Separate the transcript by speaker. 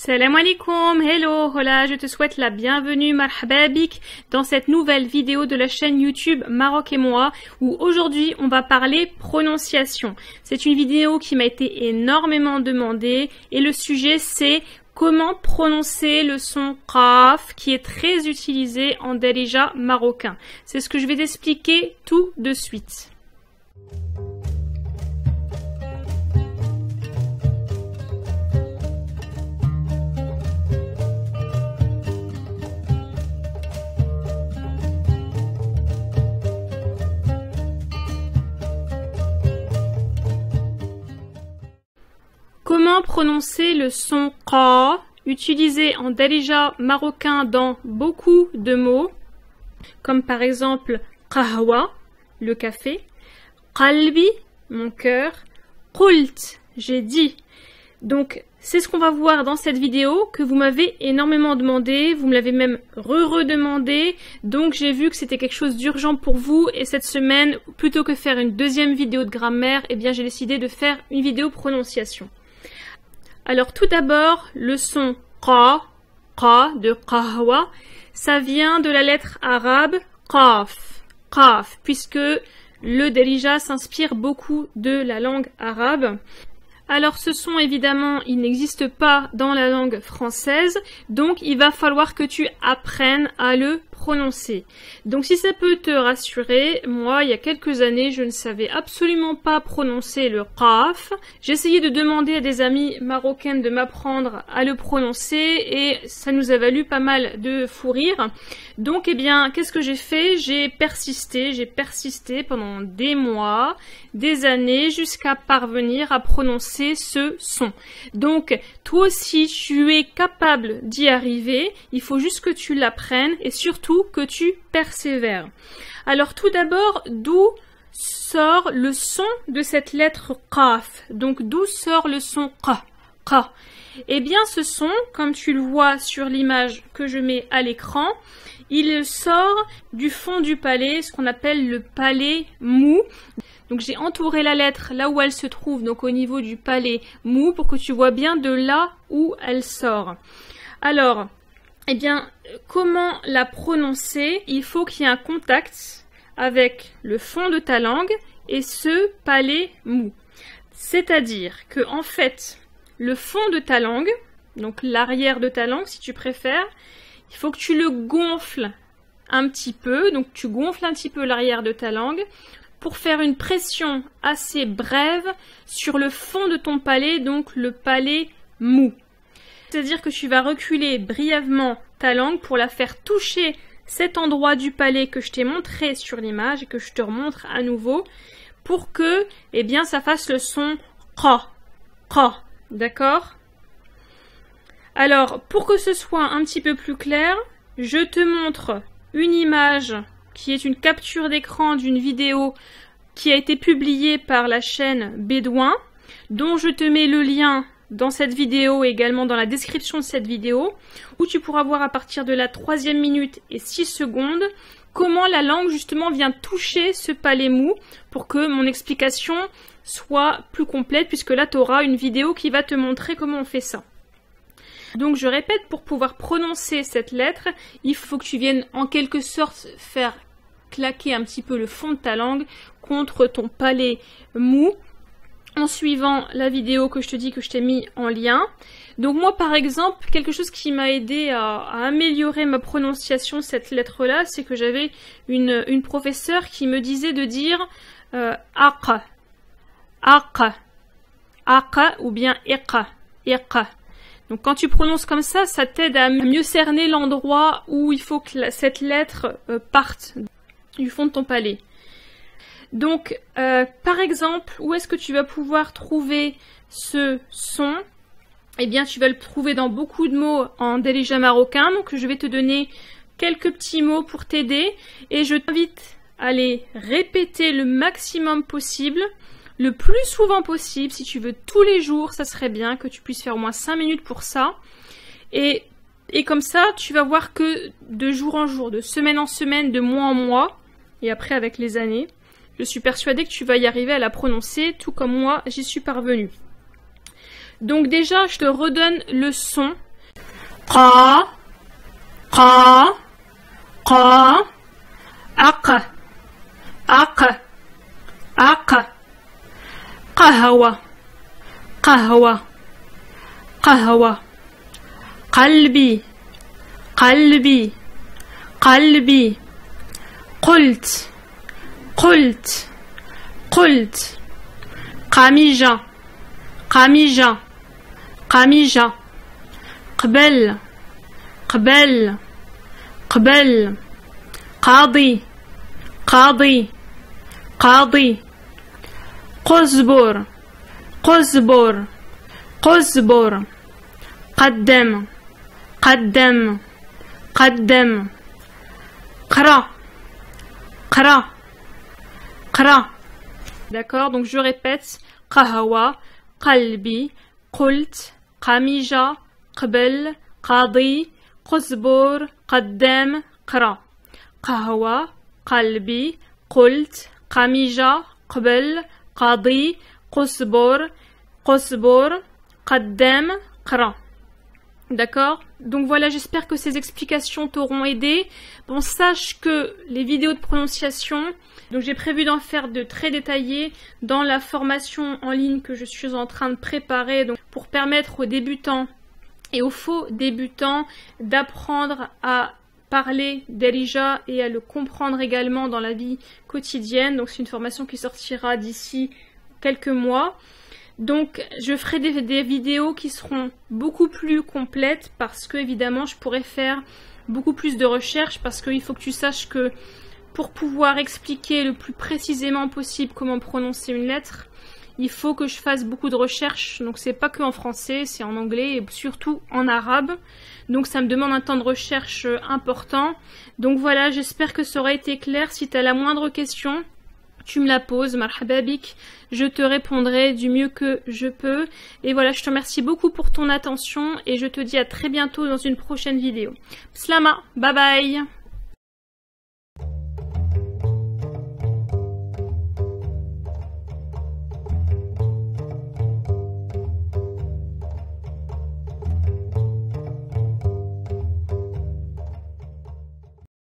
Speaker 1: Salam alaikum, hello, hola, je te souhaite la bienvenue, marhaba bik, dans cette nouvelle vidéo de la chaîne YouTube Maroc et moi, où aujourd'hui on va parler prononciation. C'est une vidéo qui m'a été énormément demandée et le sujet c'est comment prononcer le son qaf qui est très utilisé en darija marocain. C'est ce que je vais t'expliquer tout de suite. Comment prononcer le son qa, utilisé en darija marocain dans beaucoup de mots, comme par exemple qahwa, le café, qalbi, mon cœur, qult, j'ai dit. Donc c'est ce qu'on va voir dans cette vidéo que vous m'avez énormément demandé, vous me l'avez même redemandé, donc j'ai vu que c'était quelque chose d'urgent pour vous et cette semaine, plutôt que faire une deuxième vidéo de grammaire, eh bien j'ai décidé de faire une vidéo prononciation. Alors tout d'abord, le son qa, de qahwa, ça vient de la lettre arabe qaf, puisque le darija s'inspire beaucoup de la langue arabe. Alors ce son évidemment, il n'existe pas dans la langue française, donc il va falloir que tu apprennes à le prononcer. Donc si ça peut te rassurer, moi il y a quelques années je ne savais absolument pas prononcer le qaf. J'essayais de demander à des amis marocaines de m'apprendre à le prononcer et ça nous a valu pas mal de fou rire. Donc eh bien qu'est-ce que j'ai fait? J'ai persisté pendant des mois, des années jusqu'à parvenir à prononcer ce son. Donc toi aussi tu es capable d'y arriver, il faut juste que tu l'apprennes et surtout que tu persévères. Alors tout d'abord, d'où sort le son de cette lettre qaf? Donc d'où sort le son qa? Eh bien ce son, comme tu le vois sur l'image que je mets à l'écran, il sort du fond du palais, ce qu'on appelle le palais mou. Donc j'ai entouré la lettre là où elle se trouve, donc au niveau du palais mou, pour que tu vois bien de là où elle sort. Alors, eh bien, comment la prononcer? Il faut qu'il y ait un contact avec le fond de ta langue et ce palais mou. C'est-à-dire que, en fait, le fond de ta langue, donc l'arrière de ta langue si tu préfères, il faut que tu le gonfles un petit peu, donc tu gonfles un petit peu l'arrière de ta langue pour faire une pression assez brève sur le fond de ton palais, donc le palais mou. C'est-à-dire que tu vas reculer brièvement ta langue pour la faire toucher cet endroit du palais que je t'ai montré sur l'image et que je te remontre à nouveau pour que, eh bien, ça fasse le son qa. D'accord? Alors, pour que ce soit un petit peu plus clair, je te montre une image qui est une capture d'écran d'une vidéo qui a été publiée par la chaîne Bédouin, dont je te mets le lien dans cette vidéo et également dans la description de cette vidéo, où tu pourras voir à partir de la 3e minute et 6 secondes comment la langue justement vient toucher ce palais mou pour que mon explication soit plus complète, puisque là tu auras une vidéo qui va te montrer comment on fait ça. Donc je répète, pour pouvoir prononcer cette lettre, il faut que tu viennes en quelque sorte faire claquer un petit peu le fond de ta langue contre ton palais mou, en suivant la vidéo que je te dis que je t'ai mis en lien. Donc moi par exemple, quelque chose qui m'a aidé à améliorer ma prononciation de cette lettre-là, c'est que j'avais une professeure qui me disait de dire aqa ou bien iqa. Donc quand tu prononces comme ça t'aide à mieux cerner l'endroit où il faut que cette lettre parte du fond de ton palais. Donc, par exemple, où est-ce que tu vas pouvoir trouver ce son? Eh bien, tu vas le trouver dans beaucoup de mots en darija marocain. Donc, je vais te donner quelques petits mots pour t'aider. Et je t'invite à les répéter le maximum possible, le plus souvent possible. Si tu veux tous les jours, ça serait bien que tu puisses faire au moins 5 minutes pour ça. Et comme ça, tu vas voir que de jour en jour, de semaine en semaine, de mois en mois, et après avec les années, je suis persuadée que tu vas y arriver à la prononcer, tout comme moi, j'y suis parvenue. Donc déjà, je te redonne le son. قا قا قا أق أق أق قهوة قهوة قهوة قلبي قلبي قلبي قلت قلت قلت قميجة قميجة قميجة قبل قبل قبل قاضي قاضي قاضي قزبر قزبر قزبر قدم قدم قدم قرأ قرأ قرأ. D'accord, donc je répète. قهوة قلبي قلت قميجة قبل قاضي قزبر قدام قرأ. قهوة قلبي قلت قميجة قبل قاضي قزبر قزبر قدام قرأ. D'accord? Donc voilà, j'espère que ces explications t'auront aidé. Bon, sache que les vidéos de prononciation, donc j'ai prévu d'en faire de très détaillés dans la formation en ligne que je suis en train de préparer, donc pour permettre aux débutants et aux faux débutants d'apprendre à parler Darija et à le comprendre également dans la vie quotidienne. Donc c'est une formation qui sortira d'ici quelques mois. Donc je ferai des vidéos qui seront beaucoup plus complètes parce que évidemment je pourrais faire beaucoup plus de recherches, parce qu'il faut que tu saches que pour pouvoir expliquer le plus précisément possible comment prononcer une lettre, il faut que je fasse beaucoup de recherches. Donc c'est pas que en français, c'est en anglais et surtout en arabe. Donc ça me demande un temps de recherche important. Donc voilà, j'espère que ça aura été clair. Si tu as la moindre question, tu me la poses, marhababik, je te répondrai du mieux que je peux. Et voilà, je te remercie beaucoup pour ton attention et je te dis à très bientôt dans une prochaine vidéo. Slama, bye bye.